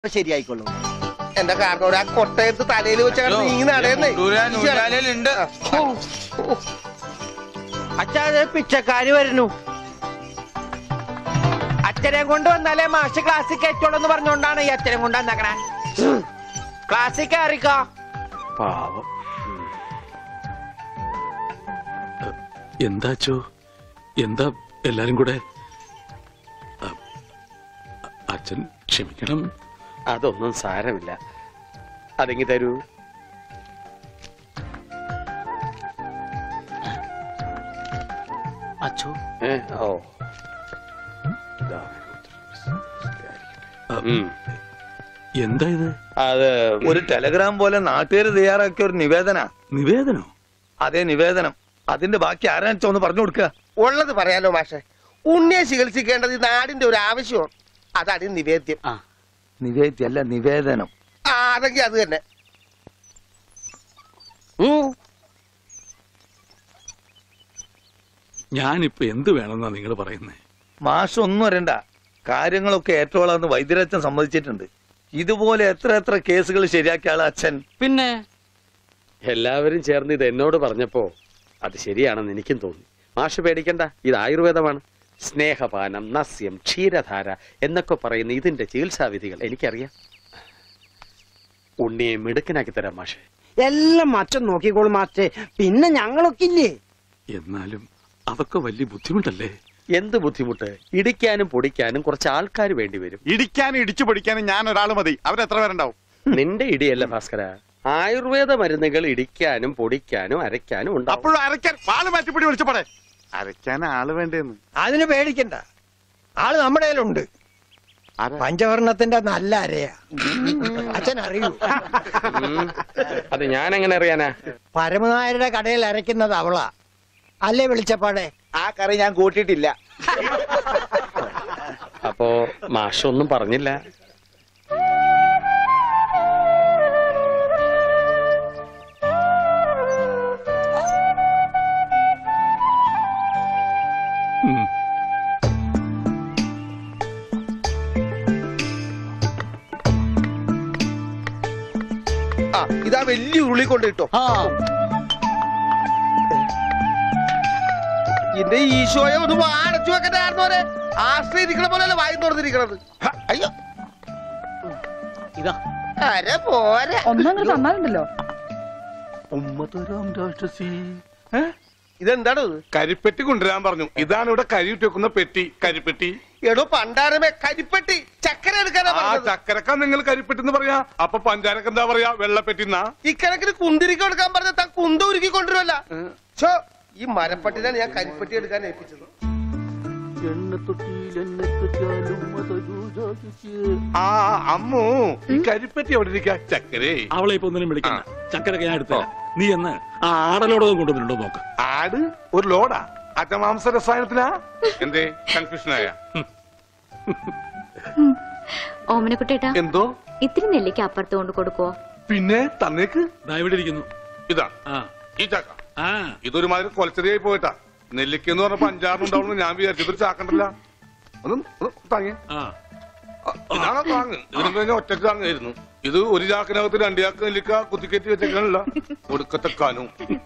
ശരിയായിക്കൊള്ളും. എന്റെ കാരണം ഒരാ കൊട്ടയത്ത് തലയിൽ വെച്ച നീങ്ങി നടയുന്നേ. അച്ഛാ പിച്ചക്കാര് വരുന്നു. അച്ഛനെ കൊണ്ട് വന്നാലേ മാഷ് ക്ലാസ്സിൽ കയറ്റുള്ളൂ പറഞ്ഞോണ്ടാണ് ഈ അച്ഛനെ കൊണ്ട് വന്നേക്കണേ. ക്ലാസ്സിൽ കയറിക്കോ. പാവം. എന്താച്ചോ, എന്താ എല്ലാരും കൂടെ? അച്ഛൻ ക്ഷമിക്കണം. അതൊന്നും സാരമില്ല. അതെങ്കി തരൂ. അച്ഛോ. ഓ എന്താ ഇത്? അത് ഒരു ടെലഗ്രാം പോലെ നാട്ടുകാർ തയ്യാറാക്കിയ ഒരു നിവേദനോ? അതെ, നിവേദനം. അതിന്റെ ബാക്കി ആരാണെന്ന് ഒന്ന് പറഞ്ഞു കൊടുക്കുക. ഉള്ളത് പറയാലോ മാഷെ. ഉണ്ണിയെ ചികിത്സിക്കേണ്ടത് ഈ നാടിന്റെ ഒരു ആവശ്യമാണ്. അതാണ് നിവേദ്യം. നിവേദ്യല്ല, നിവേദനം. അതെങ്കിൽ അത് തന്നെ. ഞാനിപ്പോ എന്ത് വേണമെന്നാ നിങ്ങൾ പറയുന്നേ? മാഷം ഒന്നും അറിയണ്ട. കാര്യങ്ങളൊക്കെ ഏറ്റോളാന്ന് വൈദ്യരച്ഛൻ സമ്മതിച്ചിട്ടുണ്ട്. ഇതുപോലെ എത്ര കേസുകൾ ശരിയാക്കിയ ആള് അച്ഛൻ. പിന്നെ എല്ലാവരും ചേർന്ന് ഇത് എന്നോട് പറഞ്ഞപ്പോ അത് ശരിയാണെന്ന് എനിക്കും തോന്നി. മാഷ് പേടിക്കണ്ട, ഇത് ആയുർവേദമാണ്. സ്നേഹപാനം, നസ്യം, ക്ഷീരധാര എന്നൊക്കെ പറയുന്ന ഇതിന്റെ ചികിത്സാവിധികൾ എനിക്കറിയാം. ഉണ്ണിയെ മിടുക്കനാക്കി തരാം മാഷെ. എല്ലാം അച്ഛൻ നോക്കിക്കോളും മാസ്റ്റേ. പിന്നെ ഞങ്ങളൊക്കെ ഇല്ലേ? എന്നാലും അതൊക്കെ വലിയ ബുദ്ധിമുട്ടല്ലേ? എന്ത് ബുദ്ധിമുട്ട്? ഇടിക്കാനും പൊടിക്കാനും കുറച്ച് ആൾക്കാർ വേണ്ടി വരും. ഇടിക്കാനും ഇടിച്ചു പൊടിക്കാനും ഞാൻ ഒരാൾ മതി. അവരെത്ര പേരുണ്ടാവും? നിന്റെ ഇടിയല്ല ഭാസ്കര, ആയുർവേദ മരുന്നുകൾ ഇടിക്കാനും പൊടിക്കാനും അരയ്ക്കാനും ഉണ്ട്. അപ്പോഴും അരയ്ക്കാൻ വാള് മാറ്റിപ്പിടി വിളിച്ചപ്പോടെ. അരയ്ക്കാൻ ആള് വേണ്ടേന്ന്. അതിന് പേടിക്കണ്ട, ആള് നമ്മുടെ കയ്യിലുണ്ട്. പഞ്ചവർണത്തിന്റെ നല്ല അരയാ. അച്ഛൻ അറിയൂ? അത് ഞാൻ എങ്ങനെ അറിയാനാ? പരമനായരുടെ കടയിൽ അരയ്ക്കുന്നത് അവളാ. അല്ലേ വിളിച്ചപ്പാടെ? ആ കറി ഞാൻ കൂട്ടിയിട്ടില്ല. അപ്പോ മാഷൊന്നും പറഞ്ഞില്ല. ഇതാ വലിയ ഉരുളി കൊണ്ടിട്ടോ. എന്റെ ഈശോയെ ഒന്ന് വാടച്ചു വെക്കണ്ടായിരുന്നോരെ. ആശ്രയിരിക്കണ പോലെയല്ല വായി തുറന്നിരിക്കണത്. അയ്യോ, ഇതാ അര പോരെ. ഒന്നങ്ങനെ തന്നാലുണ്ടല്ലോ. ഇതെന്താണ്? കരിപ്പെട്ടി കൊണ്ടുവരാൻ പറഞ്ഞു. ഇതാണ് ഇവിടെ കരിയിട്ട് വെക്കുന്ന പെട്ടി. കരിപ്പെട്ടി. എടോ പണ്ടാരമേ, കരിപ്പെട്ടി. ചക്കര എടുക്കാനാ പറഞ്ഞത്. ചക്കരക്ക നിങ്ങൾ കരിപ്പെട്ടി എന്ന് പറയാ. അപ്പൊ പഞ്ചാരക്ക് എന്താ പറയാ? വെള്ളപ്പെട്ടിന്നാ. ഇക്കണക്കിന് കുന്തിരിക്ക എടുക്കാൻ പറഞ്ഞ താൻ കുന്ത ഉരുക്കി കൊണ്ടുവരുമല്ല. ഈ മരപ്പട്ടിനാണ് ഞാൻ കരിപ്പെട്ടി എടുക്കാൻ ഏൽപ്പിച്ചത്. അമ്മു, ഈ കരിപ്പെട്ടി എവിടെ ഇരിക്കാ? ചക്കരേ, അവളെ ഇപ്പൊ ഒന്നിനും വിളിക്കണ്ട. ചക്കരൊക്കെ ഞാൻ എടുത്തരാം. നീ എന്ന് ആ ആടലോടൊന്നും കൊണ്ടുവന്നിട്ടുണ്ടോ നോക്ക്. ആട് ഒരു ലോഡാ? അറ്റമാംസ രസായനത്തിനാ? എന്തേ കൺഫ്യൂഷനായ? ഓമനക്കുട്ടേട്ടാ, എന്തോ ഇത്തിരി നെല്ലിക്ക് അപ്പുറത്ത് കൊണ്ട് കൊടുക്കുവോ? പിന്നെ തന്നേക്ക്. ഇവിടെ ഇരിക്കുന്നു. ഇതാ ഈ ചക്ക. ഇതൊരുമാതിരി കൊലച്ചെറിയായി പോയിട്ടാ. നെല്ലിക്കെന്ന് പറഞ്ഞപ്പോ 5-6 ഉണ്ടാവുന്നു ഞാൻ വിചാരിച്ചു. ഇതൊരു ചാക്കണ്ടല്ല. ഒന്ന് താങ്ങി. ഇതാണോ താങ്ങ്? ഇതിനും കഴിഞ്ഞ ഒറ്റക്ക് താങ്ങായിരുന്നു. ഇത് ഒരു ചാക്കിനകത്ത് 2 ചാക്ക് നെല്ലിക്ക കുത്തിക്കയറ്റി വെച്ചേക്കാനല്ല. ഒടുക്കത്തെക്കാനും.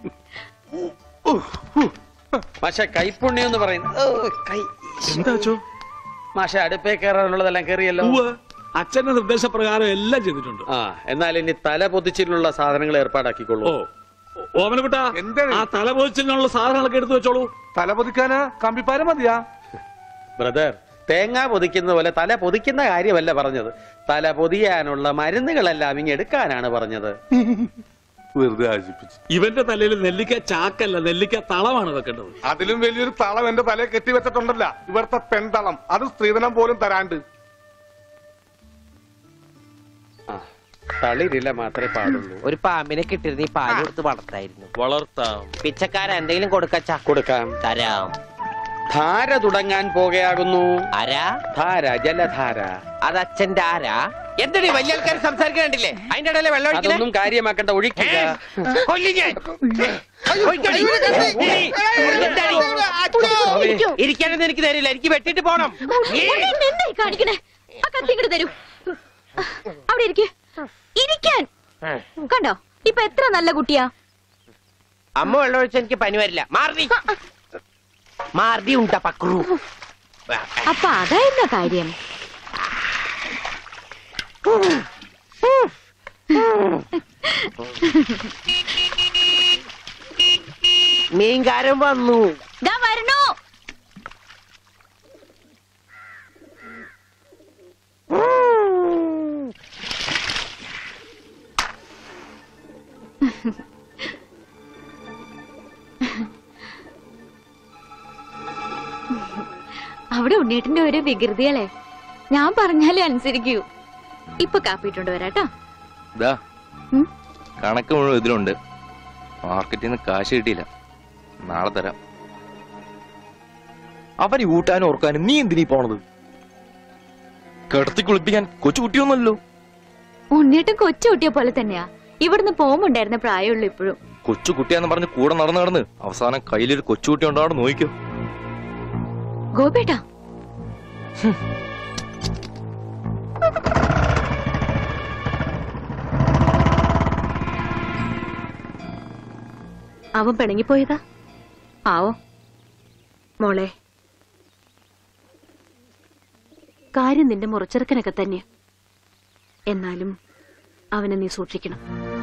മാഷെ കൈപ്പുണ്യം എന്ന് പറയുന്നത്. എന്താച്ചോ? മാഷെ അടുപ്പേ കയറാനുള്ളതെല്ലാം കയറിയല്ലോ. അച്ഛന്റെ നിർദ്ദേശപ്രകാരം എല്ലാം ചെയ്തിട്ടുണ്ട്. എന്നാൽ ഇനി തല പൊതിച്ചിലുള്ള സാധനങ്ങൾ ഏർപ്പാടാക്കിക്കൊള്ളൂ. ഓമനക്കുട്ട, ആ തല പൊതിച്ചിനുള്ള സാധനങ്ങളൊക്കെ എടുത്തു വെച്ചോളൂ. തല പൊതിക്കാന് കമ്പിപ്പാര മതിയാ? ബ്രദർ, തേങ്ങ പൊതിക്കുന്ന പോലെ തല പൊതിക്കുന്ന കാര്യമല്ല പറഞ്ഞത്. തല പൊതിയാനുള്ള മരുന്നുകളെല്ലാം ഇങ്ങ് എടുക്കാനാണ് പറഞ്ഞത്. വെറുതെ ആശിപ്പിച്ചു. ഇവന്റെ തലയിൽ നെല്ലിക്ക ചാക്കല്ല, നെല്ലിക്ക തളമാണ് വെക്കേണ്ടത്. അതിലും വലിയൊരു തളം എന്റെ തലയെ കെട്ടിവെച്ചിട്ടുണ്ടല്ല. ഇവിടുത്തെ പെൺതളം. അത് സ്ത്രീധനം പോലും തരാണ്ട്. തളിരില മാത്രമേ പാടുള്ളൂ. ഒരു പാമ്പിനെ കിട്ടിയിരുന്ന ഈ പാല് കൊടുത്ത് വളർത്തായിരുന്നു. വളർത്താം. പിച്ചക്കാര എന്തെങ്കിലും കൊടുക്കച്ചാ? കൊടുക്കാം. തരാം. ധാര തുടങ്ങാൻ പോകുകയാകുന്നു. ആരാ? ധാര, ജലധാര. അത് അച്ഛന്റെ ആരാ? എന്താണ് വലിയ ആൾക്കാർ സംസാരിക്കണ്ടില്ലേ? അതിന്റെ ഇടയിലെ വെള്ളം അതൊന്നും കാര്യമാക്കണ്ട, ഒഴിക്കുക. ഇരിക്കാനൊന്നും എനിക്ക് തരില്ല. എനിക്ക് വെട്ടിട്ട് പോണം. കാണിക്കണേ, ആ കത്തി ഇങ്ങോട്ട് തരൂ. അവിടെ ഇരിക്ക്. ഇരിക്കാൻ കണ്ടോ ഇപ്പൊ എത്ര നല്ല കുട്ടിയാ. അമ്മ വെള്ളം ഒഴിച്ച് എനിക്ക് പനി വരില്ല. മാർദി മാർദി ഉണ്ടാ പക്രു. അപ്പൊ അതായിരുന്ന കാര്യം. മീൻകാരൻ വന്നു. ദാ വരണു. അവിടെ ഉണ്ണീട്ടിന്റെ ഒരു വികൃതികളെ ഞാൻ പറഞ്ഞാലേ അനുസരിക്കൂ. ഇപ്പൊ കാപ്പിട്ടുണ്ട് വരാട്ടോ. കണക്ക് മുഴുവൻ ഇതിലുണ്ട്. മാർക്കറ്റിൽ നിന്ന് കാശ് കിട്ടിയില്ല, നാളെ തരാം. അവന് ഊട്ടാനും ഓർക്കാനും നീ എന്തിനീ പോണത്? കിടത്തി കുളിപ്പിക്കാൻ കൊച്ചു കുട്ടിയൊന്നുമല്ലോ. ഉണ്ണീട്ടും കൊച്ചു കുട്ടിയെ പോലെ തന്നെയാ. ഇവിടുന്ന് പോകുമ്പോണ്ടായിരുന്ന പ്രായമുള്ളൂ ഇപ്പോഴും. കൊച്ചു കുട്ടിയാന്ന് പറഞ്ഞ് കൂടെ നടന്ന് അവസാനം കയ്യിലൊരു കൊച്ചുകുട്ടി ഉണ്ടോ അവിടെ നോക്കിക്കോ. ഗോപേട്ടാ അവൻ പിണങ്ങിപ്പോയതാ ആവോ. മോളെ കാര്യം നിന്റെ മുറച്ചെറുക്കനൊക്കെ തന്നെ. എന്നാലും അവനെ നീ സൂക്ഷിക്കണം.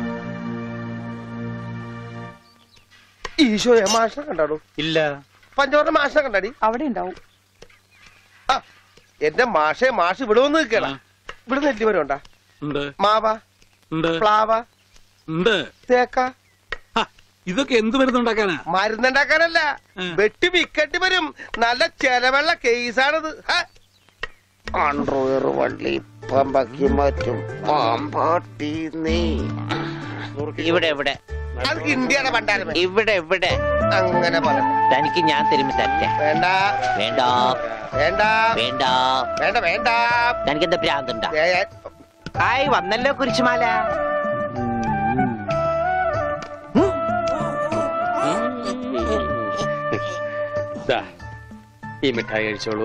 ഈശോയെ മാഷിനെ കണ്ടാടോ? ഇല്ല. പഞ്ചവർണ്ണ മാഷിനെ കണ്ടാടി? അവിടെ ഉണ്ടാവും. ആ എന്റെ മാഷെ, മാഷ് ഇവിടെ വന്ന് നിൽക്കണ. ഇവിടെ നെല്ലി വരെ ഉണ്ടാ? മാവ, പ്ലാവ, തേക്ക. ഇതൊക്കെ എന്ത് മരുന്നുണ്ടാക്കാനാ? മരുന്നുണ്ടാക്കാനല്ല, വെട്ടി വിക്കട്ടി വരും. നല്ല ചെലവുള്ള കേസാണിത്. അണ്ടർവെയർ വള്ളി പമ്പക്കി മാറ്റും പാമ്പാട്ടി നീ. ഇവിടെ ഇവിടെ അത് ഇന്ത്യയുടെ പണ്ടാരം. ഇവിടെ ഇവിടെ അങ്ങനെ പറ. തനിക്ക് ഞാൻ തരുമ്പോ തറ്റ. വേണ്ട വേണ്ട വേണ്ട വേണ്ട വേണ്ട വേണ്ട. തനിക്ക് എന്താ ഭ്രാന്തുണ്ടാ? ഹായ് വന്നല്ലോ കുരിശുമാല. ഈ മിഠായി കഴിച്ചോളൂ.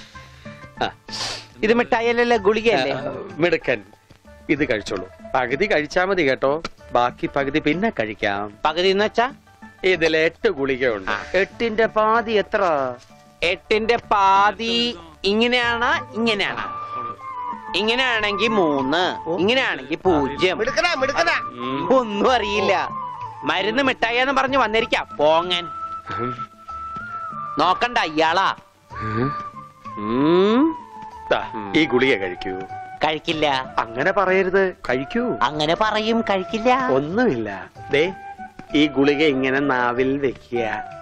ഇത് മിഠായിയല്ലല്ലോ, ഗുളികയല്ലേ? മിടുക്കൻ. ഇത് കഴിച്ചോളൂ. പകുതി കഴിച്ചാ മതി കേട്ടോ, ബാക്കി പകുതി പിന്നെ കഴിക്കാം. പകുതി എന്ന് വെച്ചാ ഇതിൽ 8 ഗുളികയുണ്ട്. 8ന്റെ പാതി എത്ര? 8ന്റെ പാതി ഇങ്ങനെയാണ്, ഇങ്ങനെയാണ്. ഇങ്ങനെയാണെങ്കി 3, ഇങ്ങനെയാണെങ്കി 0. മിടുക്കനാ മിടുക്കനാ. ഒന്നും അറിയില്ല. മരുന്ന് മിഠായിന്ന് പറഞ്ഞു വന്നിരിക്കാം പോങ്ങൻ. നോക്കണ്ട ഇയാളാ. ഈ ഗുളിക കഴിക്കൂ. കഴിക്കില്ല. അങ്ങനെ പറയരുത്, കഴിക്കൂ. അങ്ങനെ പറയും, കഴിക്കില്ല. ഒന്നുമില്ല. ദേ ഈ ഗുളിക ഇങ്ങനെ നാവിൽ വെക്കുക.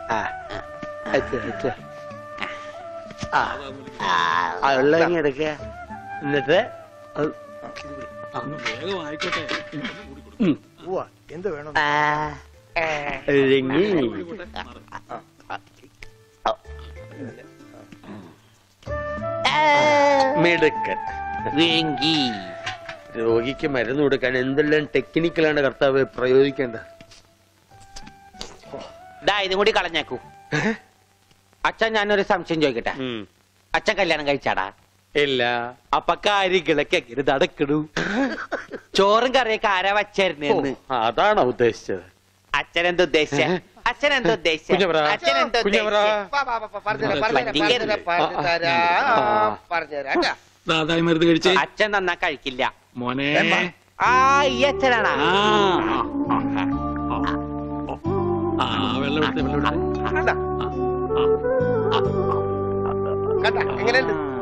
എടുക്കുക. എന്നിട്ട് വേഗം ആയിക്കോട്ടെ. എന്ത് വേണം? മിടുക്കൻ. വേങ്കി. രോഗിക്ക് മരുന്ന് കൊടുക്കാൻ എന്തെല്ലാം ടെക്നിക്കലാണ് കർത്താവ് പ്രയോഗിക്കേണ്ടത്. ഇതും കൂടി കളഞ്ഞേക്കൂ. അച്ഛൻ ഞാനൊരു സംശയം ചോദിക്കട്ടെ. അച്ഛൻ കല്യാണം കഴിച്ചാടാ? ഇല്ല. അപ്പൊ കാര്യങ്ങളൊക്കെ എങ്ങനെ നടക്കണു? ചോറും കറിയൊക്കെ ആരാ വച്ചായിരുന്നെന്ന്? അതാണോ ഉദ്ദേശിച്ചത്? അച്ഛനെന്താ ഉദ്ദേശിച്ച? അച്ഛനെന്താ ഉദ്ദേശിച്ച? അച്ഛനെന്താ ദാദായി മരുന്ന് കഴിച്ചേ. അച്ഛൻ നന്നാ കഴിക്കില്ല മോനെ. ആ ഈ അച്ഛനാണാ? വെള്ളം എടുത്തേ, വെള്ളം എടുത്തേ. എങ്ങനെയുണ്ട്?